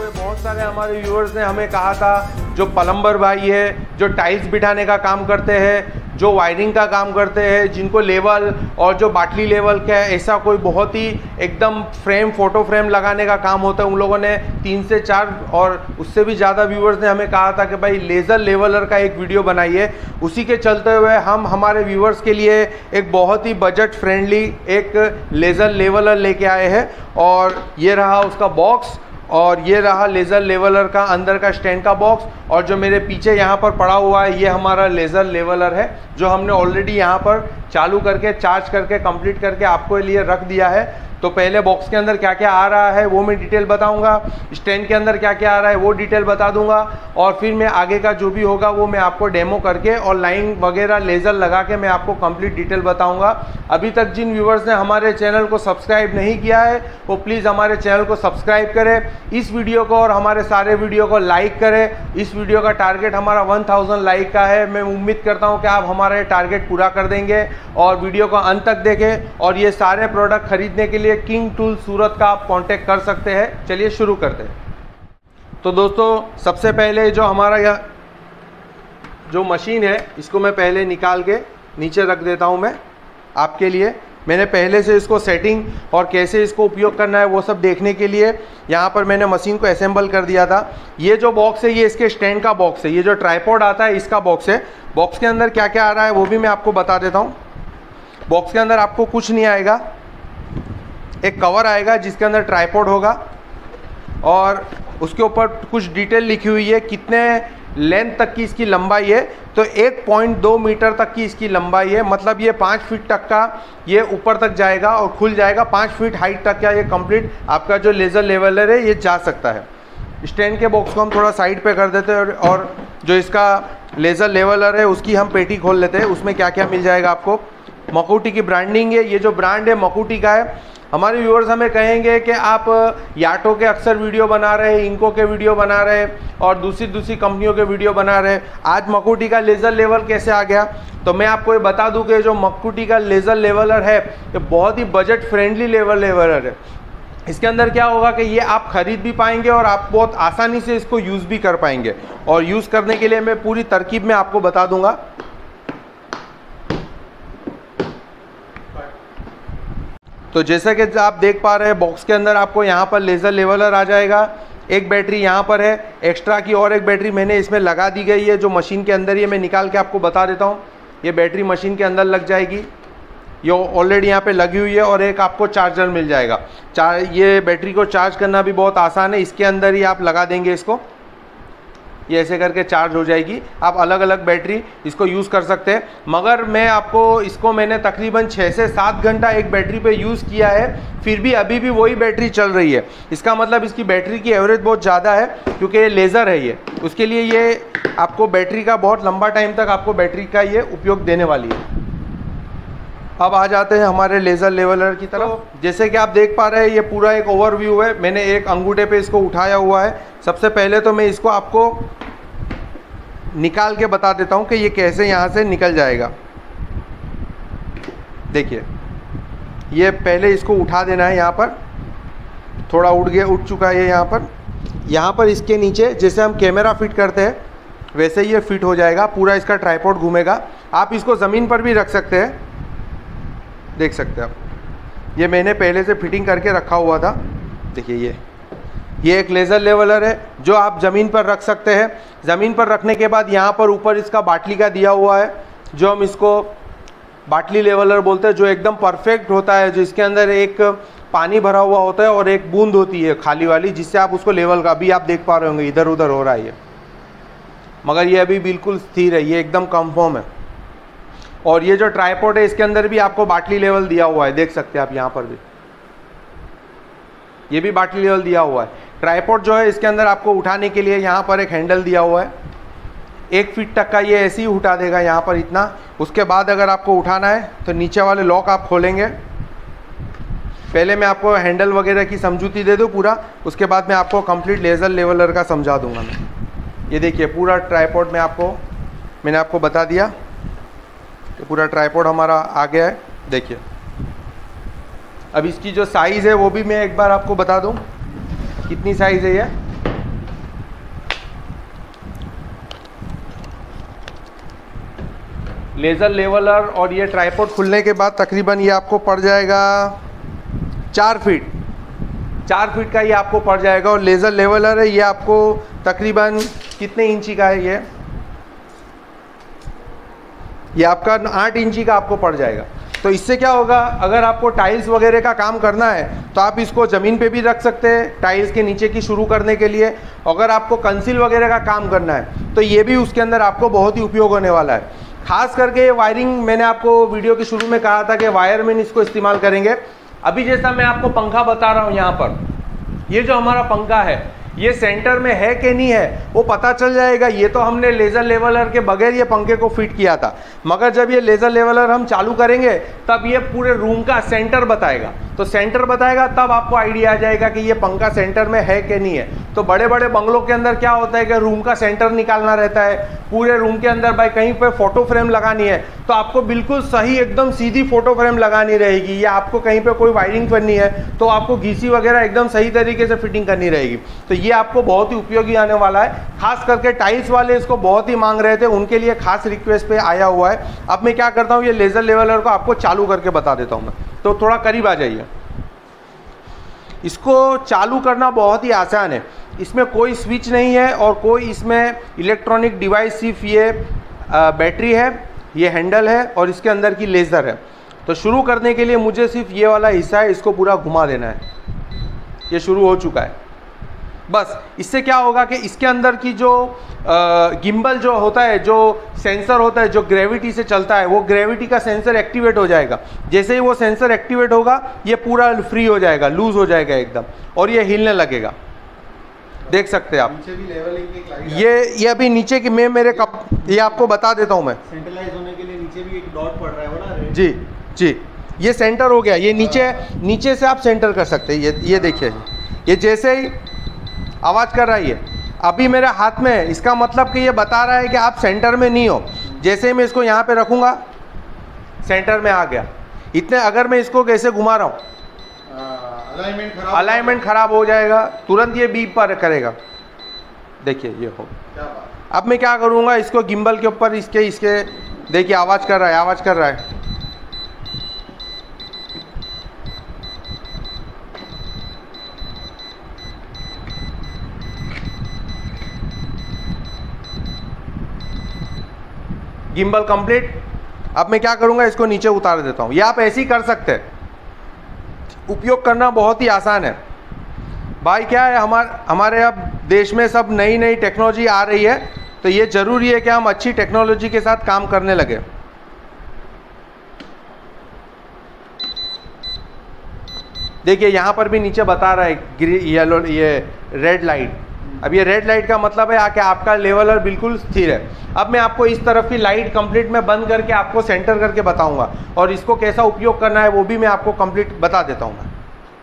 हुए बहुत सारे हमारे व्यूअर्स ने हमें कहा था, जो प्लम्बर भाई है, जो टाइल्स बिठाने का काम करते हैं, जो वायरिंग का काम करते हैं, जिनको लेवल और जो बाटली लेवल का ऐसा कोई बहुत ही एकदम फ्रेम फोटो फ्रेम लगाने का काम होता है, उन लोगों ने 3 से 4 और उससे भी ज़्यादा व्यूअर्स ने हमें कहा था कि भाई लेज़र लेवलर का एक वीडियो बनाइए। उसी के चलते हुए हम हमारे व्यूअर्स के लिए एक बहुत ही बजट फ्रेंडली एक लेज़र लेवलर लेके आए हैं। और ये रहा उसका बॉक्स और ये रहा लेज़र लेवलर का अंदर का स्टैंड का बॉक्स, और जो मेरे पीछे यहाँ पर पड़ा हुआ है ये हमारा लेज़र लेवलर है, जो हमने ऑलरेडी यहाँ पर चालू करके चार्ज करके कंप्लीट करके आपको लिए रख दिया है। तो पहले बॉक्स के अंदर क्या क्या आ रहा है वो मैं डिटेल बताऊंगा, स्टैंड के अंदर क्या क्या आ रहा है वो डिटेल बता दूंगा, और फिर मैं आगे का जो भी होगा वो मैं आपको डेमो करके और लाइन वगैरह लेज़र लगा के मैं आपको कंप्लीट डिटेल बताऊंगा। अभी तक जिन व्यूवर्स ने हमारे चैनल को सब्सक्राइब नहीं किया है वो प्लीज़ हमारे चैनल को सब्सक्राइब करें, इस वीडियो को और हमारे सारे वीडियो को लाइक करें। इस वीडियो का टारगेट हमारा 1000 लाइक का है। मैं उम्मीद करता हूँ कि आप हमारा ये टारगेट पूरा कर देंगे और वीडियो को अंत तक देखें। और ये सारे प्रोडक्ट खरीदने के लिए किंग टूल सूरत का आप कांटेक्ट कर सकते हैं। चलिए शुरू करते हैं। तो दोस्तों सबसे पहले जो हमारा यह जो मशीन है इसको मैं पहले निकाल के नीचे रख देता हूं मैं आपके लिए। मैंने पहले से इसको सेटिंग और कैसे इसको उपयोग करना है वो सब देखने के लिए यहाँ पर मैंने मशीन को असेंबल कर दिया था। ये जो बॉक्स है ये इसके स्टैंड का बॉक्स है, ये जो ट्राइपॉड आता है इसका बॉक्स है। बॉक्स के अंदर क्या क्या आ रहा है वो भी मैं आपको बता देता हूँ। बॉक्स के अंदर आपको कुछ नहीं आएगा, एक कवर आएगा जिसके अंदर ट्राइपॉड होगा और उसके ऊपर कुछ डिटेल लिखी हुई है, कितने लेंथ तक की इसकी लंबाई है। तो 1.2 मीटर तक की इसकी लंबाई है, मतलब ये 5 फीट तक का ये ऊपर तक जाएगा और खुल जाएगा। 5 फीट हाइट तक का ये कंप्लीट आपका जो लेज़र लेवलर है ये जा सकता है। स्टैंड के बॉक्स को हम थोड़ा साइड पे कर देते हैं और जो इसका लेज़र लेवलर है उसकी हम पेटी खोल लेते हैं। उसमें क्या क्या मिल जाएगा आपको। मकूटी की ब्रांडिंग है, ये जो ब्रांड है मकूटी का है। हमारे व्यूअर्स हमें कहेंगे कि आप याटो के अक्सर वीडियो बना रहे हैं, इंको के वीडियो बना रहे हैं और दूसरी कंपनियों के वीडियो बना रहे हैं, आज मकूटी का लेज़र लेवल कैसे आ गया। तो मैं आपको ये बता दूं कि जो मकूटी का लेज़र लेवलर है ये बहुत ही बजट फ्रेंडली लेवलर है। इसके अंदर क्या होगा कि ये आप खरीद भी पाएंगे और आप बहुत आसानी से इसको यूज़ भी कर पाएंगे। और यूज़ करने के लिए मैं पूरी तरकीब में आपको बता दूंगा। तो जैसा कि आप देख पा रहे हैं बॉक्स के अंदर आपको यहाँ पर लेज़र लेवलर आ जाएगा। एक बैटरी यहाँ पर है एक्स्ट्रा की, और एक बैटरी मैंने इसमें लगा दी गई है जो मशीन के अंदर ही है। मैं निकाल के आपको बता देता हूँ। ये बैटरी मशीन के अंदर लग जाएगी, ये ऑलरेडी यहाँ पे लगी हुई है। और एक आपको चार्जर मिल जाएगा। ये बैटरी को चार्ज करना भी बहुत आसान है, इसके अंदर ही आप लगा देंगे इसको, ये ऐसे करके चार्ज हो जाएगी। आप अलग अलग बैटरी इसको यूज़ कर सकते हैं। मगर मैं आपको इसको मैंने तकरीबन 6 से 7 घंटा एक बैटरी पे यूज़ किया है, फिर भी अभी भी वही बैटरी चल रही है। इसका मतलब इसकी बैटरी की एवरेज बहुत ज़्यादा है, क्योंकि ये लेज़र है ये, उसके लिए ये आपको बैटरी का बहुत लंबा टाइम तक आपको बैटरी का ये उपयोग देने वाली है। अब आ जाते हैं हमारे लेज़र लेवलर की तरफ। जैसे कि आप देख पा रहे हैं ये पूरा एक ओवरव्यू है। मैंने एक अंगूठे पे इसको उठाया हुआ है। सबसे पहले तो मैं इसको आपको निकाल के बता देता हूं कि ये कैसे यहाँ से निकल जाएगा। देखिए ये पहले इसको उठा देना है, यहाँ पर थोड़ा उठ चुका है ये यहाँ पर इसके नीचे जैसे हम कैमरा फिट करते हैं वैसे ही ये फिट हो जाएगा। पूरा इसका ट्राइपॉड घूमेगा। आप इसको ज़मीन पर भी रख सकते हैं, देख सकते हैं आप। ये मैंने पहले से फिटिंग करके रखा हुआ था। देखिए ये एक लेज़र लेवलर है जो आप ज़मीन पर रख सकते हैं। ज़मीन पर रखने के बाद यहाँ पर ऊपर इसका बाटली का दिया हुआ है, जो हम इसको बाटली लेवलर बोलते हैं, जो एकदम परफेक्ट होता है, जिसके अंदर एक पानी भरा हुआ होता है और एक बूंद होती है खाली वाली, जिससे आप उसको लेवल का, अभी आप देख पा रहे होंगे इधर उधर हो रहा है ये, मगर ये अभी बिल्कुल स्थिर है, ये एकदम कंफर्म है। और ये जो ट्राइपॉड है इसके अंदर भी आपको बाटली लेवल दिया हुआ है, देख सकते हैं आप। यहाँ पर भी ये भी बाटली लेवल दिया हुआ है। ट्राइपॉड जो है इसके अंदर आपको उठाने के लिए यहाँ पर एक हैंडल दिया हुआ है। 1 फीट तक का ये ऐसे ही उठा देगा यहाँ पर इतना। उसके बाद अगर आपको उठाना है तो नीचे वाले लॉक आप खोलेंगे। पहले मैं आपको हैंडल वगैरह की समझूती दे दूँ पूरा, उसके बाद मैं आपको कंप्लीट लेज़र लेवलर का समझा दूंगा मैं। ये देखिए पूरा ट्राइपॉड मैंने आपको बता दिया कि पूरा ट्राइपॉड हमारा आ गया है। देखिए अब इसकी जो साइज़ है वो भी मैं एक बार आपको बता दूं कितनी साइज़ है ये। लेज़र लेवलर और ये ट्राइपॉड खुलने के बाद तकरीबन ये आपको पड़ जाएगा 4 फीट, 4 फीट का ये आपको पड़ जाएगा। और लेज़र लेवलर है ये आपको तकरीबन कितने इंची का है, ये आपका 8 इंची का आपको पड़ जाएगा। तो इससे क्या होगा, अगर आपको टाइल्स वगैरह का काम करना है तो आप इसको ज़मीन पे भी रख सकते हैं टाइल्स के नीचे की शुरू करने के लिए। अगर आपको कंसील वगैरह का काम करना है तो ये भी उसके अंदर आपको बहुत ही उपयोग होने वाला है। खास करके ये वायरिंग, मैंने आपको वीडियो के शुरू में कहा था कि वायरमैन इसको इस्तेमाल करेंगे। अभी जैसा मैं आपको पंखा बता रहा हूँ, यहाँ पर ये जो हमारा पंखा है ये सेंटर में है कि नहीं है वो पता चल जाएगा। ये तो हमने लेज़र लेवलर के बगैर ये पंखे को फिट किया था, मगर जब ये लेज़र लेवलर हम चालू करेंगे तब ये पूरे रूम का सेंटर बताएगा। तो सेंटर बताएगा तब आपको आइडिया आ जाएगा कि ये पंखा सेंटर में है कि नहीं है। तो बड़े बड़े बंगलों के अंदर क्या होता है कि रूम का सेंटर निकालना रहता है, पूरे रूम के अंदर भाई कहीं पर फोटो फ्रेम लगानी है तो आपको बिल्कुल सही एकदम सीधी फोटो फ्रेम लगानी रहेगी, या आपको कहीं पर कोई वायरिंग करनी है तो आपको घीसी वगैरह एकदम सही तरीके से फिटिंग करनी रहेगी। तो ये आपको बहुत ही उपयोगी आने वाला है। खास करके टाइल्स वाले इसको बहुत ही मांग रहे थे, उनके लिए खास रिक्वेस्ट पे आया हुआ है। अब मैं क्या करता हूँ, ये लेज़र लेवलर को आपको चालू करके बता देता हूँ मैं। तो थोड़ा करीब आ जाइए। इसको चालू करना बहुत ही आसान है, इसमें कोई स्विच नहीं है और कोई इसमें इलेक्ट्रॉनिक डिवाइस, सिर्फ ये बैटरी है, ये हैंडल है और इसके अंदर की लेज़र है। तो शुरू करने के लिए मुझे सिर्फ ये वाला हिस्सा है, इसको पूरा घुमा देना है। ये शुरू हो चुका है। बस इससे क्या होगा कि इसके अंदर की जो गिम्बल जो होता है, जो सेंसर होता है जो ग्रेविटी से चलता है, वो ग्रेविटी का सेंसर एक्टिवेट हो जाएगा। जैसे ही वो सेंसर एक्टिवेट होगा ये पूरा फ्री हो जाएगा, लूज हो जाएगा एकदम, और ये हिलने लगेगा। देख सकते हैं आप नीचे भी लेवलिंग ये अभी नीचे की मैं मेरे कप ये आपको बता देता हूँ मैं। सेंट्रलाइज होने के लिए नीचे भी एक डॉट पड़ रहा है ना। जी जी, ये सेंटर हो गया। ये नीचे से आप सेंटर कर सकते हैं। ये देखिए, ये जैसे ही आवाज़ कर रहा है ये अभी मेरे हाथ में है, इसका मतलब कि ये बता रहा है कि आप सेंटर में नहीं हो। जैसे ही मैं इसको यहाँ पे रखूँगा सेंटर में आ गया। इतने अगर मैं इसको कैसे घुमा रहा हूँ अलाइनमेंट खराब हो जाएगा, तुरंत ये बीप पर करेगा। देखिए ये हो। अब मैं क्या करूँगा, इसको गिम्बल के ऊपर इसके देखिए आवाज़ कर रहा है। Gimbal complete. अब मैं क्या करूंगा, इसको नीचे उतार देता हूं। ये आप ऐसे ही कर सकते हैं, उपयोग करना बहुत ही आसान है भाई। क्या है, हमारे अब देश में सब नई टेक्नोलॉजी आ रही है, तो ये ज़रूरी है कि हम अच्छी टेक्नोलॉजी के साथ काम करने लगे। देखिए यहाँ पर भी नीचे बता रहा है येलो, ये रेड लाइट। अब ये रेड लाइट का मतलब है कि आपका लेवलर बिल्कुल स्थिर है। अब मैं आपको इस तरफ की लाइट कंप्लीट में बंद करके आपको सेंटर करके बताऊंगा, और इसको कैसा उपयोग करना है वो भी मैं आपको कंप्लीट बता देता हूं मैं।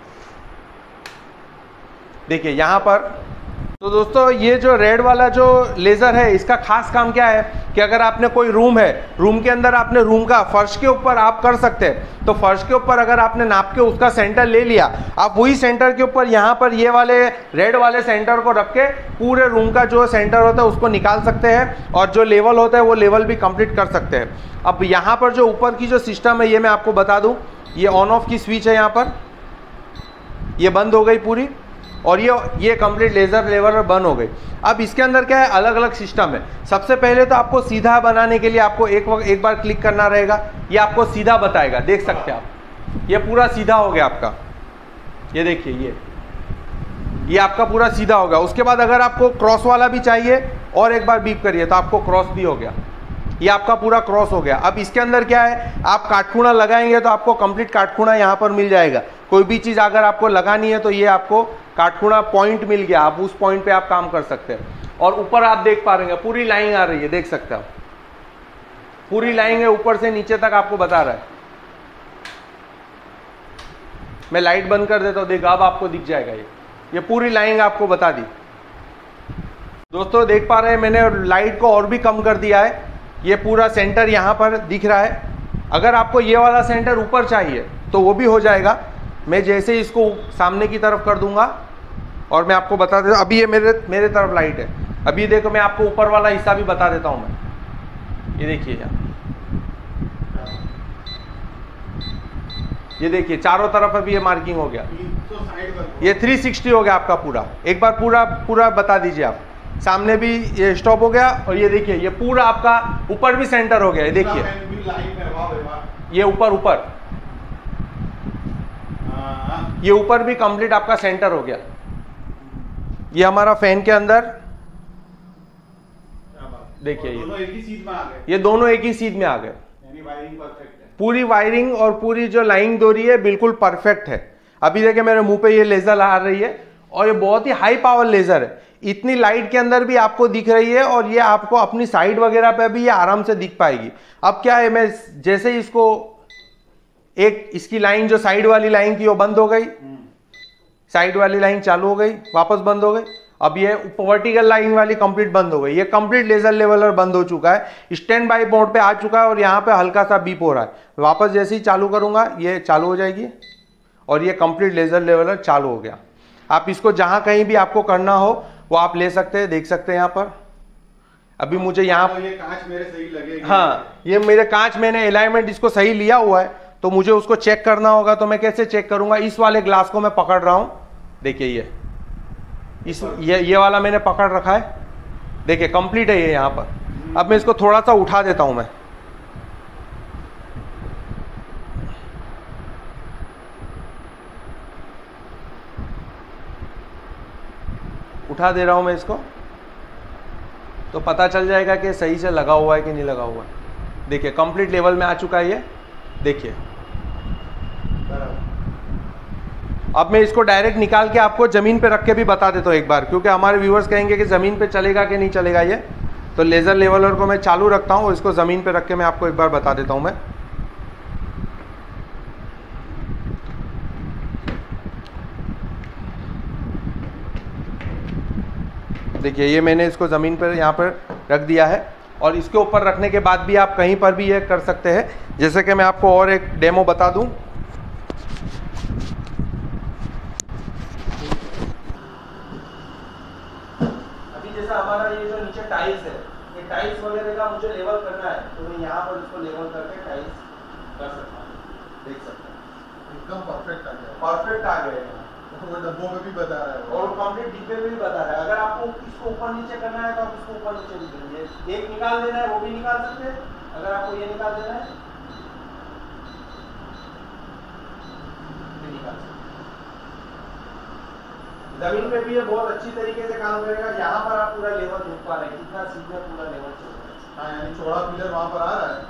देखिए यहाँ पर तो दोस्तों ये जो रेड वाला जो लेज़र है, इसका खास काम क्या है कि अगर आपने कोई रूम है, रूम के अंदर आपने रूम का फर्श के ऊपर आप कर सकते हैं। तो फर्श के ऊपर अगर आपने नाप के उसका सेंटर ले लिया, आप वही सेंटर के ऊपर यहाँ पर ये वाले रेड वाले सेंटर को रख के पूरे रूम का जो सेंटर होता है उसको निकाल सकते हैं, और जो लेवल होता है वो लेवल भी कंप्लीट कर सकते हैं। अब यहाँ पर जो ऊपर की जो सिस्टम है ये मैं आपको बता दूँ, ये ऑन ऑफ की स्विच है। यहाँ पर ये बंद हो गई पूरी, और ये कंप्लीट लेज़र लेवलर बंद हो गई। अब इसके अंदर क्या है, अलग अलग सिस्टम है। सबसे पहले तो आपको सीधा बनाने के लिए आपको एक बार क्लिक करना रहेगा, ये आपको सीधा बताएगा। देख सकते हैं आप, ये पूरा सीधा हो गया आपका। ये देखिए ये आपका पूरा सीधा हो गया। उसके बाद अगर आपको क्रॉस वाला भी चाहिए और एक बार बीप करिए तो आपको क्रॉस भी हो गया। ये आपका पूरा क्रॉस हो गया। अब इसके अंदर क्या है, आप काटखूणा लगाएंगे तो आपको कंप्लीट काटखूणा यहाँ पर मिल जाएगा। कोई भी चीज़ अगर आपको लगानी है तो ये आपको काटखूणा पॉइंट मिल गया, आप उस पॉइंट पे आप काम कर सकते हैं। और ऊपर आप देख पा रहे हैं पूरी लाइन आ रही है, देख सकते हैं आप, पूरी लाइन है ऊपर से नीचे तक आपको बता रहा है। मैं लाइट बंद कर देता हूँ, देखो अब आपको दिख जाएगा। ये पूरी लाइन आपको बता दी। दोस्तों देख पा रहे हैं मैंने लाइट को और भी कम कर दिया है। ये पूरा सेंटर यहाँ पर दिख रहा है। अगर आपको ये वाला सेंटर ऊपर चाहिए तो वो भी हो जाएगा। मैं जैसे इसको सामने की तरफ कर दूंगा और मैं आपको बता देता हूँ। अभी ये मेरे तरफ लाइट है। अभी देखो मैं आपको ऊपर वाला हिस्सा भी बता देता हूँ मैं। ये देखिए यहाँ ये देखिए चारों तरफ अभी ये मार्किंग हो गया, तो साइड पर ये 360 हो गया आपका पूरा। एक बार पूरा बता दीजिए आप। सामने भी ये स्टॉप हो गया और ये देखिए ये पूरा आपका ऊपर भी सेंटर हो गया, ये देखिए ये ऊपर ये ऊपर भी कंप्लीट आपका सेंटर हो गया। ये हमारा फैन के अंदर देखिए ये दोनों एक ही सीध में आ गए। वायरिंग परफेक्ट है, पूरी वायरिंग और पूरी जो लाइन दो रही है बिल्कुल परफेक्ट है। अभी देखिए मेरे मुंह पे ये लेजर आ रही है और ये बहुत ही हाई पावर लेजर है, इतनी लाइट के अंदर भी आपको दिख रही है और ये आपको अपनी साइड वगैरह पे भी ये आराम से दिख पाएगी। अब क्या है, मैं जैसे ही इसको एक इसकी लाइन जो साइड वाली लाइन थी वो बंद हो गई, साइड वाली लाइन चालू हो गई, वापस बंद हो गई। अब ये वर्टिकल लाइन वाली कंप्लीट बंद हो गई, ये कंप्लीट लेजर लेवलर बंद हो चुका है, स्टैंड बाय मोड पे आ चुका है और यहाँ पे हल्का सा बीप हो रहा है। वापस जैसे ही चालू करूंगा ये चालू हो जाएगी और ये कंप्लीट लेजर लेवलर चालू हो गया। आप इसको जहां कहीं भी आपको करना हो वो आप ले सकते हैं, देख सकते हैं यहाँ पर। अभी मुझे यहाँ तो ये कांच मेरे सही लगे, हाँ ये मेरे कांच, मैंने अलाइनमेंट इसको सही लिया हुआ है तो मुझे उसको चेक करना होगा। तो मैं कैसे चेक करूंगा, इस वाले ग्लास को मैं पकड़ रहा हूं, देखिए ये वाला मैंने पकड़ रखा है, देखिए कंप्लीट है ये यहाँ पर। अब मैं इसको थोड़ा सा उठा देता हूं, मैं उठा दे रहा हूं मैं इसको, तो पता चल जाएगा कि सही से लगा हुआ है कि नहीं लगा हुआ है। देखिए कंप्लीट लेवल में आ चुका है ये, देखिए। अब मैं इसको डायरेक्ट निकाल के आपको ज़मीन पे रख के भी बता देता हूँ एक बार, क्योंकि हमारे व्यूअर्स कहेंगे कि ज़मीन पे चलेगा कि नहीं चलेगा ये। तो लेज़र लेवलर को मैं चालू रखता हूँ और इसको ज़मीन पे रख के मैं आपको एक बार बता देता हूँ मैं। देखिए ये मैंने इसको ज़मीन पर यहाँ पर रख दिया है और इसके ऊपर रखने के बाद भी आप कहीं पर भी ये कर सकते हैं। जैसे कि मैं आपको और एक डेमो बता दूँ, जैसा हमारा ये जो नीचे टाइल्स है, ये टाइल्स वगैरह का मुझे लेवल करना है तो मैं यहाँ पर इसको लेवल करके टाइल्स कर सकता हूँ, देख सकते हैं एकदम परफेक्ट आ गया, परफेक्ट आ गया है। वो डब्बों में भी बता रहा है और कंप्लीट डिब्बे में भी बता रहा है। अगर आपको इसको ऊपर नीचे करना है तो आप इसको ऊपर नीचे भी करेंगे, एक निकाल देना है वो भी निकाल सकते हैं। अगर आपको ये निकाल देना है निकाल सकते। जमीन पे भी ये बहुत अच्छी तरीके से काम करेगा। यहाँ पर आप पूरा लेवल देख पा रहे हैं, कितना सीधा पूरा लेवल चल रहा है। हाँ, यानी चौड़ा पिलर वहाँ पर आ रहा है।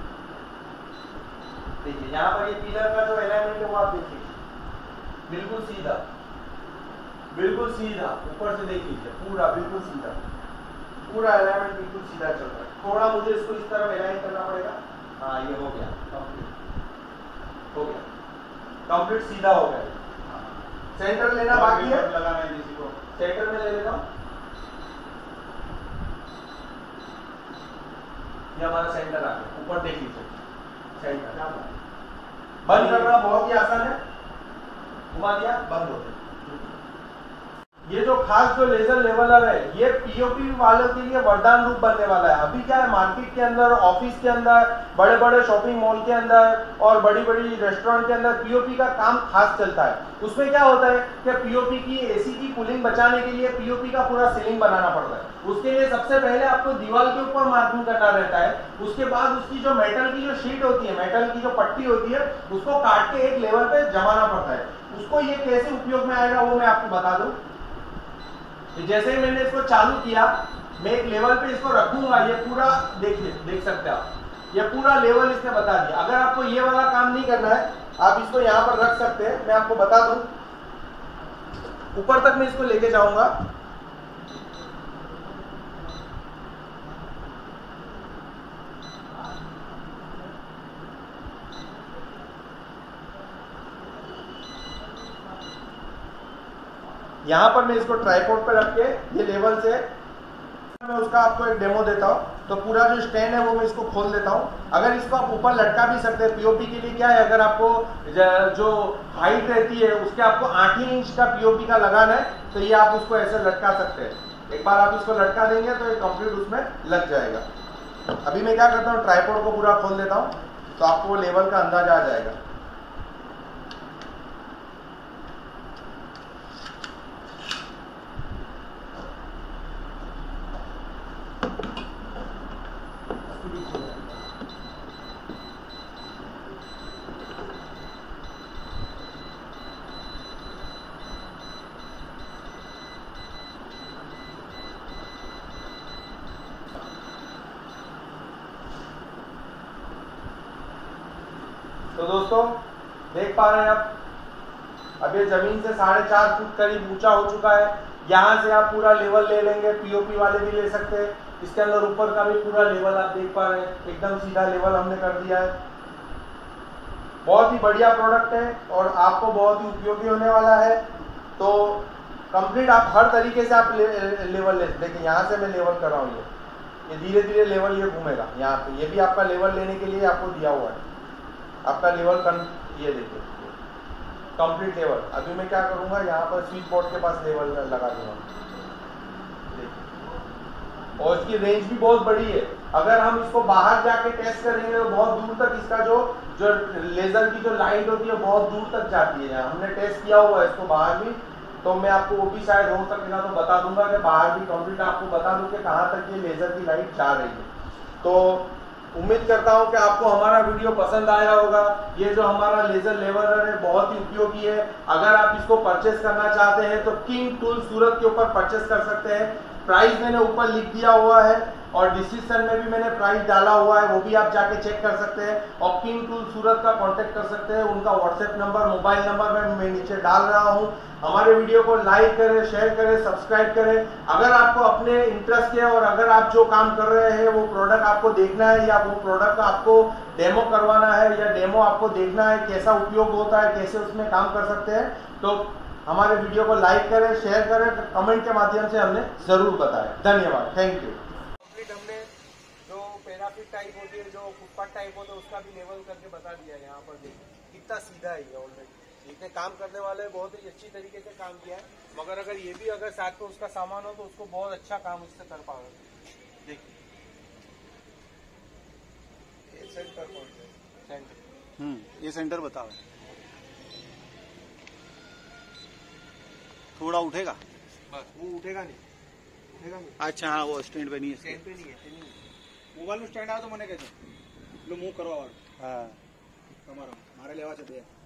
देखिए यहाँ पर ये पिलर का जो एलाइनमेंट है वो आप देखिए, बिल्कुल सीधा, बिल्कुल सीधा ऊपर से देख लीजिए, पूरा बिल्कुल सीधा, पूरा एलाइनमेंट बिल्कुल सीधा चल रहा है। थोड़ा मुझे इसको इस तरफ एलाइन करना पड़ेगा। हाँ ये हो गया, कंप्लीट हो गया, कंप्लीट सीधा हो गया। सेंटर लेना बाकी है, लगाना है किसी को, सेंटर में ले लेता हूँ। ये हमारा सेंटर आ गया, ऊपर देख लीजिए सेंटर। बंद करना बहुत ही आसान है, घुमा दिया बंद हो गया। ये जो खास जो लेजर लेवलर है ये पीओपी वालों के लिए वरदान रूप बनने वाला है। अभी क्या है, मार्केट के अंदर, ऑफिस के अंदर, बड़े बड़े शॉपिंग मॉल के अंदर और बड़ी बड़ी रेस्टोरेंट के अंदर पीओपी का काम खास चलता है। उसमें क्या होता है कि पीओपी की एसी की कूलिंग बचाने के लिए पीओपी का पूरा सीलिंग बनाना पड़ता है। उसके लिए सबसे पहले आपको दीवार के ऊपर मार्किंग करना रहता है, उसके बाद उसकी जो मेटल की जो शीट होती है, मेटल की जो पट्टी होती है, उसको काट के एक लेवल पे जमाना पड़ता है। उसको ये कैसे उपयोग में आएगा वो मैं आपको बता दूं। जैसे ही मैंने इसको चालू किया, मैं एक लेवल पे इसको रखूंगा, ये पूरा देखिए, देख सकते हैं आप, ये पूरा लेवल इसने बता दिया। अगर आपको ये वाला काम नहीं करना है, आप इसको यहाँ पर रख सकते हैं। मैं आपको बता दूं, ऊपर तक मैं इसको लेके जाऊंगा। यहाँ पर मैं इसको ट्राइपॉड पे रख के ये लेवल से मैं उसका आपको एक डेमो देता हूँ। तो पूरा जो स्टैंड है वो मैं इसको खोल देता हूँ। अगर इसको आप ऊपर लटका भी सकते हैं। पीओपी के लिए क्या है, अगर आपको जो हाइट रहती है उसके आपको 8 ही इंच का पीओपी का लगाना है तो ये आप उसको ऐसे लटका सकते हैं। एक बार आप इसको लटका देंगे तो ये कंप्लीट उसमें लग जाएगा। अभी मैं क्या करता हूँ, ट्राइपॉड को पूरा खोल देता हूँ तो आपको वो लेवल का अंदाजा आ जाएगा। तो दोस्तों देख पा रहे हैं आप, अब ये जमीन से 4.5 फुट करीब ऊंचा हो चुका है। यहाँ से आप पूरा लेवल ले लेंगे, पीओपी वाले भी ले सकते हैं। इसके अंदर ऊपर का भी पूरा लेवल आप देख पा रहे हैं, एकदम सीधा लेवल हमने कर दिया है। बहुत ही बढ़िया प्रोडक्ट है और आपको बहुत ही उपयोगी होने वाला है। तो कंप्लीट आप हर तरीके से आप लेवल ले, देखिए यहाँ से मैं लेवल कर रहा हूँ, ये धीरे धीरे लेवल ये घूमेगा यहाँ पे। ये भी आपका लेवल लेने के लिए आपको दिया हुआ है, आपका लेवल ये देखिए कंप्लीट लेवल। अभी मैं क्या करूँगा, यहाँ पर स्विच बोर्ड के पास लेवल लगा दूंगा, देखिए। और इसकी रेंज भी बहुत बड़ी है। अगर हम इसको बाहर जाके टेस्ट करेंगे तो बहुत दूर तक इसका जो लेजर की जो लाइट होती है बहुत दूर तक जाती है। हमने टेस्ट किया हुआ है इसको बाहर भी, तो मैं आपको वो भी शायद हो सकेगा तो बता दूंगा कि बाहर भी कंप्लीट आपको बता दूं कि कहाँ तक ये लेजर की लाइट जा रही है। तो उम्मीद करता हूं कि आपको हमारा वीडियो पसंद आया होगा। ये जो हमारा लेजर लेवलर है बहुत ही उपयोगी है। अगर आप इसको परचेस करना चाहते हैं तो किंग टूल सूरत के ऊपर परचेस कर सकते हैं। प्राइस मैंने ऊपर लिख दिया हुआ है और डिस्क्रिप्शन में भी मैंने प्राइस डाला हुआ है, वो भी आप जाके चेक कर सकते हैं। और किंग टूल सूरत का कांटेक्ट कर सकते हैं, उनका व्हाट्सएप नंबर, मोबाइल नंबर मैं नीचे डाल रहा हूं। हमारे वीडियो को लाइक करें, शेयर करें, सब्सक्राइब करें। अगर आपको अपने इंटरेस्ट है और अगर आप जो काम कर रहे हैं वो प्रोडक्ट आपको देखना है या वो प्रोडक्ट का आपको डेमो करवाना है या डेमो आपको देखना है कैसा उपयोग होता है, कैसे उसमें काम कर सकते हैं, तो हमारे वीडियो को लाइक करें, शेयर करें, कमेंट के माध्यम से हमने जरूर बताएं। धन्यवाद, थैंक यू। कंप्लीट हमने जो पैराफिट टाइप होती है, जो फुटपाथ टाइप होता है, उसका भी लेवल करके बता दिया है। यहाँ पर देखिए कितना सीधा है ये। ऑलरेडी जितने काम करने वाले बहुत ही अच्छी तरीके से काम किया है, मगर अगर ये भी अगर साथ में उसका सामान हो तो उसको बहुत अच्छा काम उससे कर पाओगे। देखिए सेंटर सेंटर, ये सेंटर बताओ। थोड़ा उठेगा, बस वो उठेगा नहीं, उठेगा नहीं। अच्छा हाँ, वो स्टैंड पे नहीं है, स्टैंड पे नहीं है, मोबाइल में स्टैंड आया तो मैंने कहते लो मूव करवा हाँ हमारा लेवा चलिए।